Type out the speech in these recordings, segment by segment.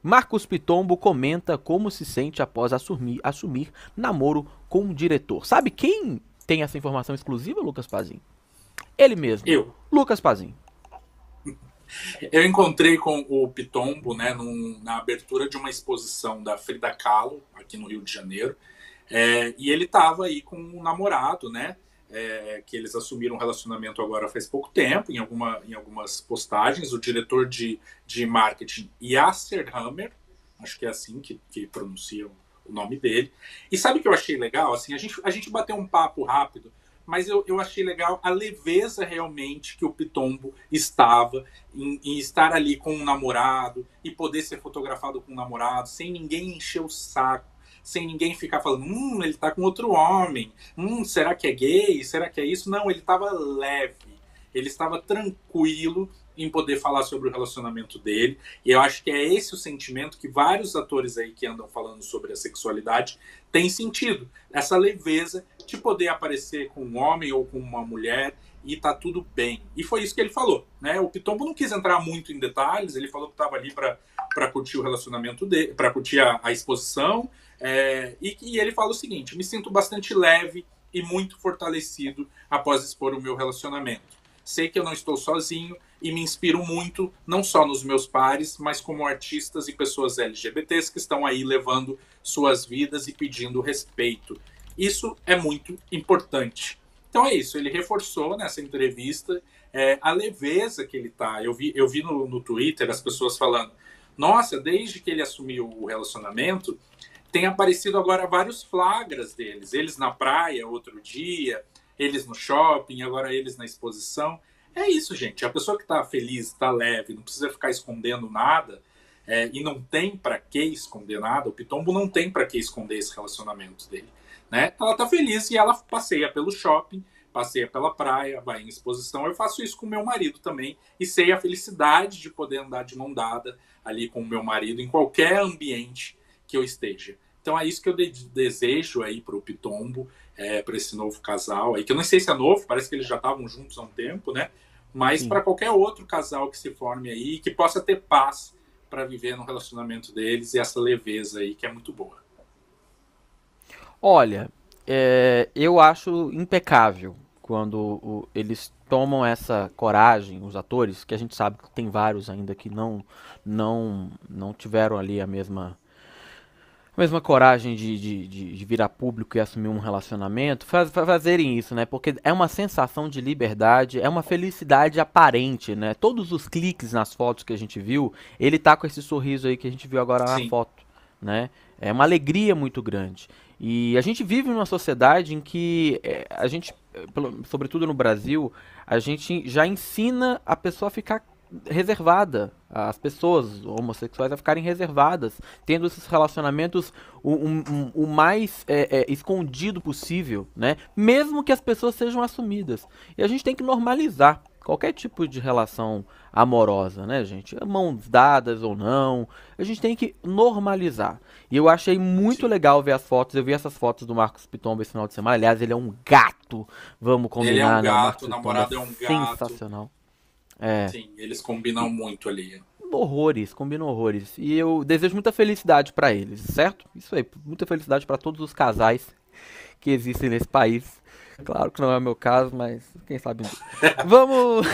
Marcos Pitombo comenta como se sente após assumir namoro com um diretor. Sabe quem tem essa informação exclusiva, Lucas Pazin? Ele mesmo, Eu. Lucas Pazin. Eu encontrei com o Pitombo, né, na abertura de uma exposição da Frida Kahlo, aqui no Rio de Janeiro. E ele estava aí com um namorado, né? Que eles assumiram um relacionamento agora faz pouco tempo, em algumas postagens. O diretor de marketing, Yasser Hammer, acho que é assim que pronuncia o nome dele. E sabe o que eu achei legal? Assim, a gente bateu um papo rápido, mas eu achei legal a leveza realmente que o Pitombo estava em estar ali com um namorado e poder ser fotografado com um namorado, sem ninguém encher o saco, sem ninguém ficar falando, ele tá com outro homem, será que é gay, será que é isso? Não, ele estava leve, ele estava tranquilo em poder falar sobre o relacionamento dele, e eu acho que é esse o sentimento que vários atores aí que andam falando sobre a sexualidade têm sentido, essa leveza de poder aparecer com um homem ou com uma mulher e tá tudo bem. E foi isso que ele falou, né? O Pitombo não quis entrar muito em detalhes, ele falou que estava ali para curtir o relacionamento dele, para curtir a exposição, e ele fala o seguinte: me sinto bastante leve e muito fortalecido após expor o meu relacionamento. Sei que eu não estou sozinho e me inspiro muito, não só nos meus pares, mas como artistas e pessoas LGBTs que estão aí levando suas vidas e pedindo respeito. Isso é muito importante. Então é isso, ele reforçou nessa entrevista a leveza que ele tá. Eu vi no Twitter as pessoas falando: nossa, desde que ele assumiu o relacionamento, tem aparecido agora vários flagras deles. Eles na praia outro dia, eles no shopping, agora eles na exposição. É isso, gente. A pessoa que está feliz, está leve, não precisa ficar escondendo nada, e não tem para que esconder nada. O Pitombo não tem para que esconder esse relacionamento dele, né? Ela está feliz e ela passeia pelo shopping, passeia pela praia, vai em exposição. Eu faço isso com meu marido também e sei a felicidade de poder andar de mão dada ali com o meu marido em qualquer ambiente que eu esteja. Então é isso que eu desejo aí para o Pitombo, para esse novo casal aí, que eu não sei se é novo, parece que eles já estavam juntos há um tempo, né? Mas Sim. para qualquer outro casal que se forme aí, que possa ter paz para viver no relacionamento deles e essa leveza aí que é muito boa. Olha, eu acho impecável quando eles tomam essa coragem, os atores, que a gente sabe que tem vários ainda que não tiveram ali a mesma coragem de virar público e assumir um relacionamento, fazerem isso, né? Porque é uma sensação de liberdade, é uma felicidade aparente, né? Todos os cliques nas fotos que a gente viu, ele tá com esse sorriso aí que a gente viu agora na Sim, foto, né? É uma alegria muito grande. E a gente vive numa sociedade em que a gente, sobretudo no Brasil, a gente já ensina a pessoa a ficar reservada, as pessoas homossexuais a ficarem reservadas, tendo esses relacionamentos o mais escondido possível, né? Mesmo que as pessoas sejam assumidas. E a gente tem que normalizar qualquer tipo de relação amorosa, né, gente? Mãos dadas ou não, a gente tem que normalizar. E eu achei muito sim. legal ver as fotos. Eu vi essas fotos do Marcos Pitombo esse final de semana. Aliás, ele é um gato. Vamos Ele é um combinar, né? O Marcos gato, o Pitombo é namorado é um gato. sensacional. É. Sim, eles combinam E muito ali. horrores, combinam horrores. E eu desejo muita felicidade pra eles, certo? Isso aí, muita felicidade pra todos os casais que existem nesse país. Claro que não é o meu caso, mas quem sabe um dia. Vamos.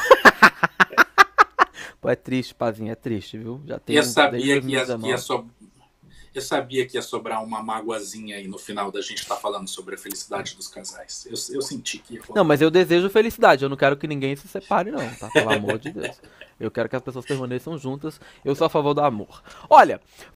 Pô, é triste, Pazinho, é triste, viu? Já Eu tenho desde sabia que ia 2019. eu sabia que ia sobrar uma magoazinha aí no final da gente estar falando sobre a felicidade dos casais. Eu senti que ia Não, rolar. mas eu desejo felicidade. Eu não quero que ninguém se separe, não, tá? Pelo amor de Deus. Eu quero que as pessoas permaneçam juntas. Eu sou a favor do amor. Olha,